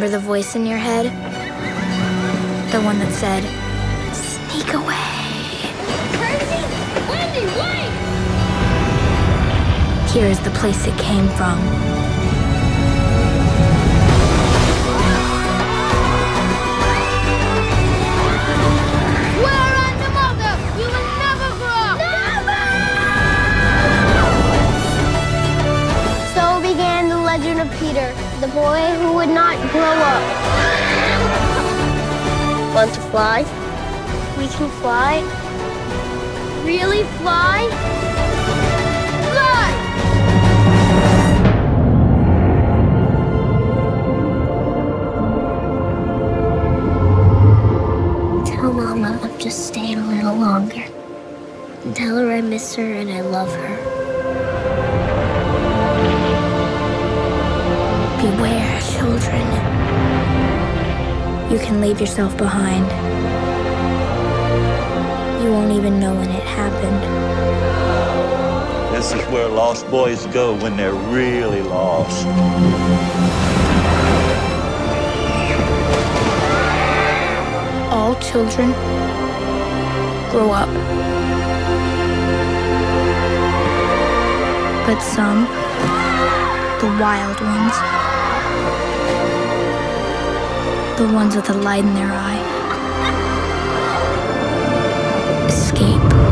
Remember the voice in your head? The one that said, sneak away. Crazy! Wendy, wait! Here is the place it came from. We're under mother! You will never grow up! Never! So began the legend of Peter, the boy who would not grow up. Want to fly? We can fly. Really fly? Fly! Tell Mama I'm just staying a little longer. And tell her I miss her and I love her. Beware, children. You can leave yourself behind. You won't even know when it happened. This is where lost boys go when they're really lost. All children grow up. But some, the wild ones, the ones with a light in their eye, escape.